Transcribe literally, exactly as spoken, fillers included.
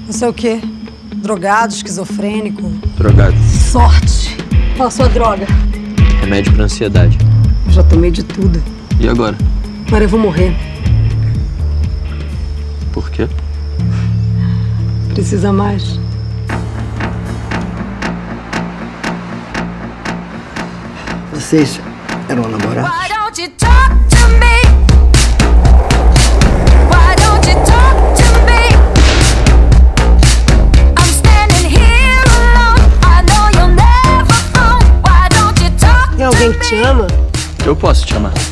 Não sei o quê. Drogado, esquizofrênico. Drogado. Sorte. Qual a sua droga? Remédio pra ansiedade. Eu já tomei de tudo. E agora? Agora eu vou morrer. Por quê? Precisa mais. Vocês eram namorados? Why don't you talk to me? Why don't you talk to me? I'm standing here alone. I know you'll never phone. Why don't you talk to me? Tem alguém que te ama? Eu posso te amar.